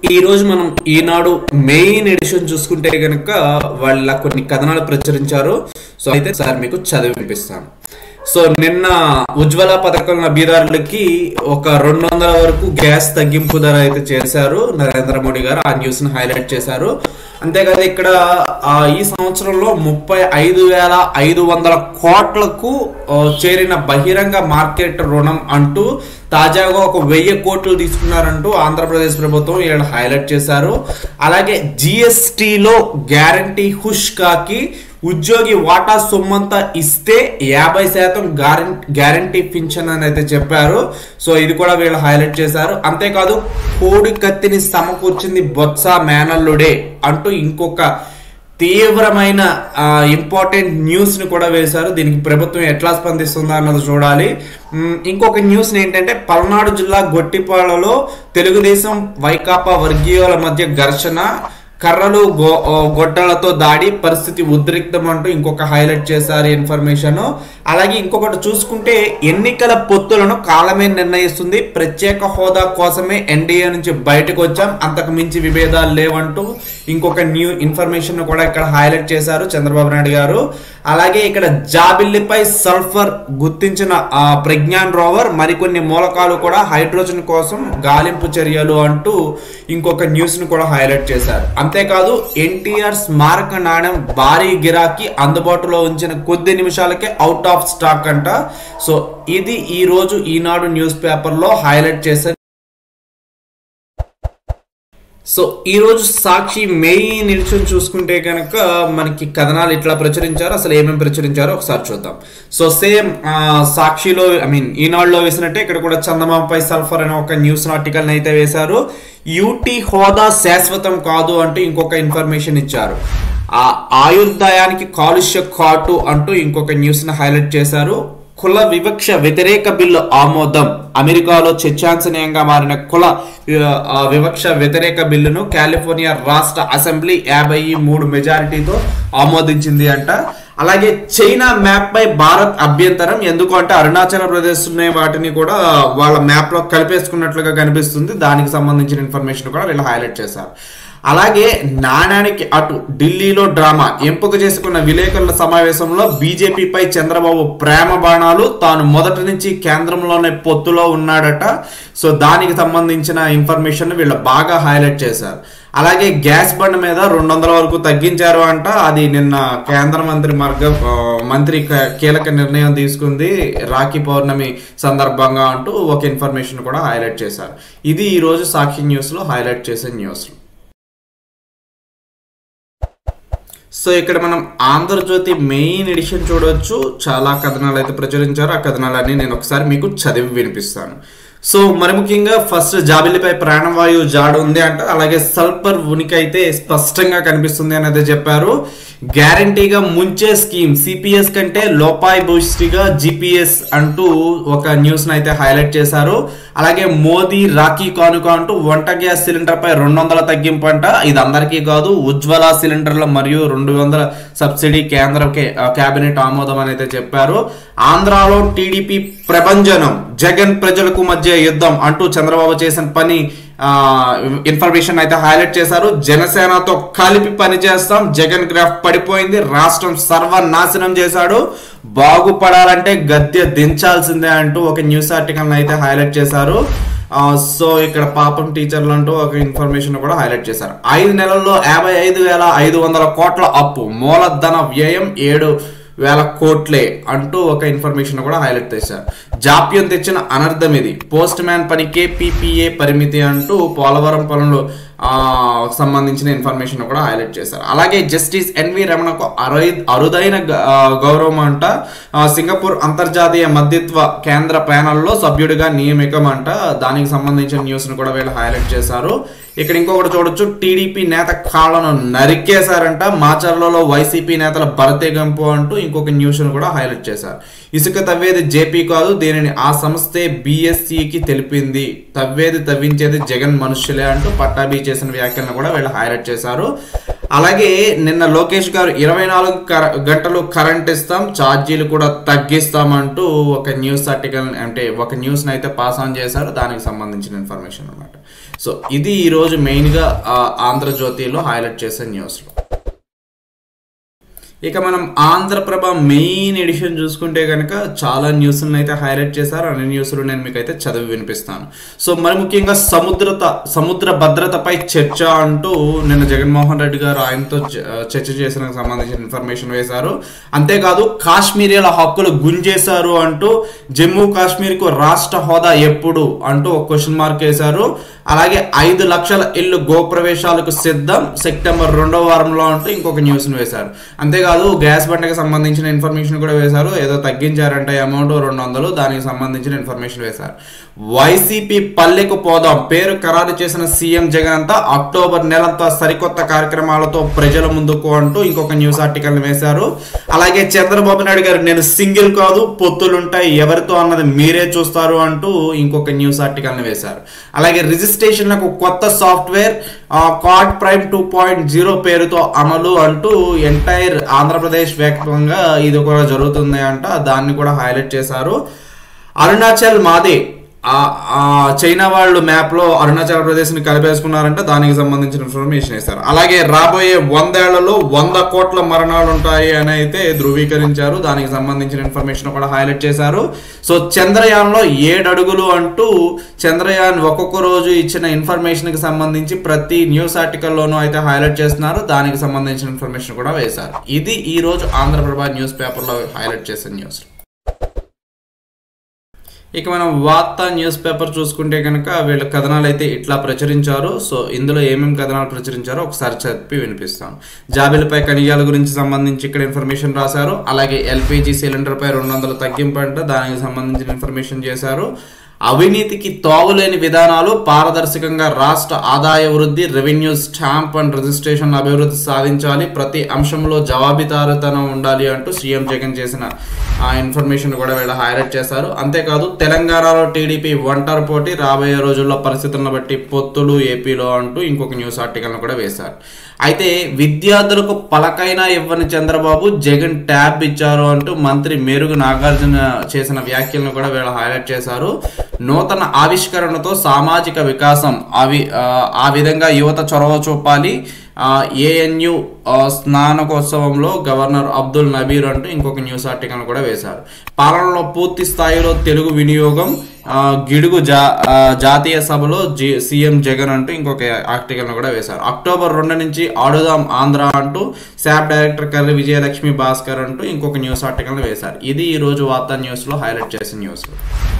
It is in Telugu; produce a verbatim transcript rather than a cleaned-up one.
ఈ రోజు మనం ఈనాడు మెయిన్ ఎడిషన్ చూసుకుంటే గనక వాళ్ళ కొన్ని కథనాలు ప్రచురించారు. సో అయితే సార్ మీకు చదివి వినిపిస్తాను. సో నిన్న ఉజ్వల పథకం లబ్ధిదారులకి ఒక రెండు వందల వరకు గ్యాస్ తగ్గింపు ధర అయితే చేశారు నరేంద్ర మోడీ గారు. ఆ న్యూస్ ని హైలైట్ చేశారు. అంతేకాదు ఇక్కడ ఈ సంవత్సరంలో ముప్పై ఐదు వేల ఐదు వందల కోట్లకు చేరిన బహిరంగ మార్కెట్ రుణం అంటూ తాజాగా ఒక వెయ్యి కోట్లు తీసుకున్నారంటూ ఆంధ్రప్రదేశ్ ప్రభుత్వం వీళ్ళు హైలైట్ చేశారు. అలాగే జిఎస్టిలో గ్యారంటీ హుష్ కాకి ఉద్యోగి వాటా సొమ్మంతా ఇస్తే యాభై శాతం గ్యారంటీ పింఛన్ అని అయితే చెప్పారు. సో ఇది కూడా వీళ్ళు హైలైట్ చేశారు. అంతేకాదు కోడి కత్తిని సమకూర్చింది బొత్స మేనల్లుడే అంటూ ఇంకొక తీవ్రమైన ఇంపార్టెంట్ న్యూస్ ని కూడా వేశారు. దీనికి ప్రభుత్వం ఎట్లా స్పందిస్తుందా అన్నది చూడాలి. ఇంకొక న్యూస్ ఏంటంటే పల్నాడు జిల్లా గొట్టిపాలలో తెలుగుదేశం వైకాపా వర్గీయుల మధ్య ఘర్షణ, కర్రలు గో గొడ్డలతో దాడి, పరిస్థితి ఉద్రిక్తం అంటూ ఇంకొక హైలైట్ చేశారు ఇన్ఫర్మేషన్. అలాగే ఇంకొకటి చూసుకుంటే ఎన్నికల పొత్తులను కాలమే నిర్ణయిస్తుంది, ప్రత్యేక హోదా కోసమే ఎన్డీఏ నుంచి బయటకు వచ్చాం, అంతకు మించి విభేదాలు లేవంటూ ఇంకొక న్యూ ఇన్ఫర్మేషన్ కూడా ఇక్కడ హైలైట్ చేశారు చంద్రబాబు నాయుడు గారు. అలాగే ఇక్కడ జాబిల్లిపై సల్ఫర్ గుర్తించిన ప్రజ్ఞాన్ రోవర్, మరికొన్ని మూలకాలు కూడా హైడ్రోజన్ కోసం గాలింపు చర్యలు అంటూ ఇంకొక న్యూస్ ను కూడా హైలైట్ చేశారు. అంతేకాదు ఎన్టీఆర్ స్మారక నాణ్యం భారీ గిరాకీ అందుబాటులో ఉంచిన కొద్ది నిమిషాలకే అవుట్ ఆఫ్ స్టాక్ అంట. సో ఇది ఈ రోజు ఈనాడు న్యూస్ పేపర్ లో హైలైట్ చేశారు. సో ఈ రోజు సాక్షి మెయిన్ ఎడిషన్ చూసుకుంటే కనుక మనకి కథనాలు ఇట్లా ప్రచురించారు. అసలు ఏమేమి ప్రచురించారో ఒకసారి చూద్దాం. సో సేమ్ సాక్షిలో ఐ మీన్ ఈనాడులో వేసినట్టే ఇక్కడ కూడా చందమామపై సల్ఫర్ అనే ఒక న్యూస్ ఆర్టికల్ అయితే వేశారు. యూటీ హోదా శాశ్వతం కాదు అంటూ ఇంకొక ఇన్ఫర్మేషన్ ఇచ్చారు. ఆ ఆయుర్దాయానికి కాలుష్య కాటు అంటూ ఇంకొక న్యూస్ ని హైలైట్ చేశారు. కుల వివక్ష వ్యతిరేక బిల్లు ఆమోదం, అమెరికాలో చర్చాంశనీయంగా మారిన కుల వివక్ష వ్యతిరేక బిల్లును కాలిఫోర్నియా రాష్ట్ర అసెంబ్లీ యాభై మూడు మెజారిటీతో ఆమోదించింది అంట. అలాగే చైనా మ్యాప్ పై భారత్ అభ్యంతరం, ఎందుకు అంటే అరుణాచల్ ప్రదేశ్ వాటిని కూడా వాళ్ళ మ్యాప్ లో కలిపేసుకున్నట్లుగా కనిపిస్తుంది. దానికి సంబంధించిన ఇన్ఫర్మేషన్ కూడా వీళ్ళు హైలైట్ చేశారు. అలాగే నాణానికి అటు ఢిల్లీలో డ్రామా, ఎంపిక చేసుకున్న విలేకరుల సమావేశంలో బీజేపీపై చంద్రబాబు ప్రేమ బాణాలు, తాను మొదటి నుంచి కేంద్రంలోనే పొత్తులో ఉన్నాడట. సో దానికి సంబంధించిన ఇన్ఫర్మేషన్ వీళ్ళు బాగా హైలైట్ చేశారు. అలాగే గ్యాస్ బండ్ మీద రెండు వందల వరకు తగ్గించారు అంట. అది నిన్న కేంద్ర మంత్రి మార్గ మంత్రి కీలక నిర్ణయం తీసుకుంది రాఖీ పౌర్ణమి సందర్భంగా అంటూ ఒక ఇన్ఫర్మేషన్ కూడా హైలైట్ చేశారు. ఇది ఈ రోజు సాక్షి న్యూస్ లో హైలైట్ చేసే న్యూస్. సో ఇక్కడ మనం ఆంధ్రజ్యోతి మెయిన్ ఎడిషన్ చూడవచ్చు. చాలా కథనాలు అయితే ప్రచురించారు. ఆ కథనాలన్నీ నేను ఒకసారి మీకు చదివి వినిపిస్తాను. సో మరి ముఖ్యంగా ఫస్ట్ జాబిల్లిపై ప్రాణవాయువు జాడు ఉంది అంట. అలాగే సల్ఫర్ ఉనికి అయితే స్పష్టంగా కనిపిస్తుంది అని అయితే చెప్పారు. గ్యారంటీగా ముంచే స్కీమ్, సిపిఎస్ కంటే లోపాయి భూష్టిగా జిపిఎస్ అంటూ ఒక న్యూస్ అయితే హైలైట్ చేశారు. అలాగే మోదీ రాఖీ కానుక అంటూ వంట గ్యాస్ సిలిండర్ పై రెండు వందల తగ్గింపు అంట. ఇది అందరికీ కాదు, ఉజ్వల సిలిండర్ల మరియు రెండు వందల సబ్సిడీ కేంద్ర కేబినెట్ ఆమోదం అని అయితే చెప్పారు. ఆంధ్రాలో టీడీపీ ప్రభంజనం, జగన్ ప్రజలకు మధ్య యుద్ధం అంటూ చంద్రబాబు చేసిన పని ఇన్ఫర్మేషన్ అయితే హైలైట్ చేశారు. జనసేనతో కలిపి పనిచేస్తాం, జగన్ గ్రాఫ్ పడిపోయింది, రాష్ట్రం సర్వనాశనం చేశాడు, బాగుపడాలంటే గద్దె దించాల్సిందే అంటూ ఒక న్యూస్ ఆర్టికల్ అయితే హైలైట్ చేశారు. సో ఇక్కడ పాపం టీచర్లు అంటూ ఒక ఇన్ఫర్మేషన్ కూడా హైలైట్ చేశారు. ఐదు నెలల్లో యాభై ఐదు వేల ఐదు వందల కోట్ల అప్పు, మూలధన వ్యయం ఏడు వేల కోట్లే అంటూ ఒక ఇన్ఫర్మేషన్ కూడా హైలైట్ చేశారు. జాప్యం తెచ్చిన అనర్థం ఇది, పోస్ట్ మ్యాన్ పనికే పీపీఏ పరిమితి అంటూ పోలవరం పనులు సంబంధించిన ఇన్ఫర్మేషన్ కూడా హైలైట్ చేశారు. అలాగే జస్టిస్ ఎన్వి రమణకు అరై అరుదైన గౌరవం అంట. సింగపూర్ అంతర్జాతీయ మధ్యత్వ కేంద్ర ప్యానల్లో సభ్యుడిగా నియమికం అంట. దానికి సంబంధించిన న్యూస్ ను కూడా వీళ్ళు హైలైట్ చేశారు. ఇక్కడ ఇంకొకటి చూడొచ్చు, టీడీపీ నేత కాళ్లను నరికేశారంట. మాచర్లలో వైసీపీ నేతల భరతెగంపు అంటూ ఇంకొక న్యూస్ ను కూడా హైలైట్ చేశారు. ఇసుక తవ్వేది జేపీ కాదు, దీనిని ఆ సంస్థే బీఎస్సీకి తెలిపింది, తవ్వేది తవ్వించేది జగన్ మనుష్యులే అంటూ పట్టాభి చేసిన వ్యాఖ్యలను కూడా వీళ్ళు హైలైట్ చేశారు. అలాగే నిన్న లోకేష్ గారు ఇరవై నాలుగు గంటలు కరెంట్ ఇస్తాం, ఛార్జీలు కూడా తగ్గిస్తామంటూ ఒక న్యూస్ ఆర్టికల్ అంటే ఒక న్యూస్ అయితే పాస్ ఆన్ చేశారు. దానికి సంబంధించిన ఇన్ఫర్మేషన్ అన్నమాట. సో ఇది ఈరోజు మెయిన్గా ఆంధ్రజ్యోతిలో హైలైట్ చేసే న్యూస్లో. ఇక మనం ఆంధ్రప్రభ మెయిన్ ఎడిషన్ చూసుకుంటే కనుక చాలా న్యూస్లను అయితే హైలైట్ చేశారు. అన్ని న్యూస్లు నేను మీకు అయితే చదివి వినిపిస్తాను. సో మరి ముఖ్యంగా సముద్రత సముద్ర భద్రతపై చర్చ అంటూ నిన్న జగన్మోహన్ రెడ్డి గారు ఆయనతో చర్చ చేసిన సంబంధించిన ఇన్ఫర్మేషన్ వేశారు. అంతేకాదు కాశ్మీరీల హక్కులు గుంజేశారు అంటూ జమ్మూ కాశ్మీర్కు రాష్ట్ర హోదా ఎప్పుడు అంటూ ఒక క్వశ్చన్ మార్క్ వేశారు. అలాగే ఐదు లక్షల ఇల్లు గోప్రవేశాలకు సిద్ధం సెప్టెంబర్ రెండో వారంలో అంటూ ఇంకొక న్యూస్ను వేశారు. అంతేకాదు గ్యాస్ బండకి సంబంధించిన ఇన్ఫర్మేషన్ కూడా వేశారు. ఏదో తగ్గించారంట అమౌంట్ రెండు వందలు దానికి సంబంధించిన ఇన్ఫర్మేషన్ వేశారు. వైసీపీ పల్లెకు పోదాం పేరు ఖరారు చేసిన సీఎం జగన్ అంతా అక్టోబర్ నెలంతా సరికొత్త కార్యక్రమాలతో ప్రజల ముందుకు అంటూ ఇంకొక న్యూస్ ఆర్టికల్ వేశారు. అలాగే చంద్రబాబు నాయుడు గారు నేను సింగిల్ కాదు పొత్తులుంటాయి ఎవరితో అన్నది మీరే చూస్తారు అంటూ ఇంకొక న్యూస్ ఆర్టికల్ వేశారు. అలాగే రిజిస్ట్రేషన్లకు కొత్త software card prime two point zero పేరుతో అమలు అంటూ ఎంటైర్ ఆంధ్రప్రదేశ్ వ్యాప్తంగా ఇది కూడా జరుగుతుంది అంట. దాన్ని కూడా హైలైట్ చేశారు. అరుణాచల్ మాదే చైనా వాళ్ళు మ్యాప్ లో అరుణాచల్ ప్రదేశ్ ని కలిపేసుకున్నారంట. దానికి సంబంధించిన ఇన్ఫర్మేషన్ ఇస్తారు. అలాగే రాబోయే వందేళ్లలో వంద కోట్ల మరణాలు ఉంటాయి అని అయితే ధృవీకరించారు. దానికి సంబంధించిన ఇన్ఫర్మేషన్ కూడా హైలైట్ చేశారు. సో చంద్రయాన్ లో ఏడు అడుగులు అంటూ చంద్రయాన్ ఒక్కొక్క రోజు ఇచ్చిన ఇన్ఫర్మేషన్ కి సంబంధించి ప్రతి న్యూస్ ఆర్టికల్లోనూ అయితే హైలైట్ చేస్తున్నారు. దానికి సంబంధించిన ఇన్ఫర్మేషన్ కూడా వేశారు. ఇది ఈ రోజు ఆంధ్రప్రభ న్యూస్ పేపర్ లో హైలైట్ చేసిన న్యూస్. ఇక మనం వార్తా న్యూస్ పేపర్ చూసుకుంటే కనుక వీళ్ళ కథనాలు అయితే ఇట్లా ప్రచురించారు. సో ఇందులో ఏమేమి కథనాలు ప్రచురించారో ఒకసారి చెప్పి వినిపిస్తాను. జాబిలపై ఖనిజాల గురించి సంబంధించి ఇక్కడ ఇన్ఫర్మేషన్ రాశారు. అలాగే ఎల్పిజి సిలిండర్ పై రెండు వందల తగ్గింపు అంటే దానికి సంబంధించిన ఇన్ఫర్మేషన్ చేశారు. అవినీతికి తావులేని విధానాలు పారదర్శకంగా రాష్ట్ర ఆదాయ వృద్ధి రెవెన్యూ స్టాంప్ అండ్ రిజిస్ట్రేషన్ అభివృద్ధి సాధించాలి ప్రతి అంశంలో జవాబుదారీతనం ఉండాలి అంటూ సీఎం జగన్ చేసిన ఆ ఇన్ఫర్మేషన్ కూడా వీళ్ళు హైలైట్ చేశారు. అంతేకాదు తెలంగాణలో టీడీపీ ఒంటరి పోటీ రాబోయే రోజుల్లో పరిస్థితులను బట్టి పొత్తులు ఏపీలో అంటూ ఇంకొక న్యూస్ ఆర్టికల్ను కూడా వేశారు. అయితే విద్యార్థులకు పలకైనా ఇవ్వని చంద్రబాబు జగన్ ట్యాబ్ ఇచ్చారు అంటూ మంత్రి మేరుగు నాగార్జున చేసిన వ్యాఖ్యలను కూడా వీళ్ళు హైలైట్ చేశారు. నూతన ఆవిష్కరణతో సామాజిక వికాసం అవి ఆ విధంగా యువత చొరవ చూపాలి. ఏఎన్యు స్నానకోత్సవంలో గవర్నర్ అబ్దుల్ నబీర్ అంటూ ఇంకొక న్యూస్ ఆర్టికల్ కూడా వేశారు. పాలనలో పూర్తి స్థాయిలో తెలుగు వినియోగం గిడుగు జా జాతీయ సభలో జి సీఎం జగన్ అంటూ ఇంకొక ఆర్టికల్ కూడా వేశారు. అక్టోబర్ రెండు నుంచి ఆడుదాం ఆంధ్ర అంటూ శాప్ డైరెక్టర్ కర్రి విజయలక్ష్మి భాస్కర్ అంటూ ఇంకొక న్యూస్ ఆర్టికల్ వేశారు. ఇది ఈ రోజు వార్తా న్యూస్ లో హైలైట్ చేసిన న్యూస్.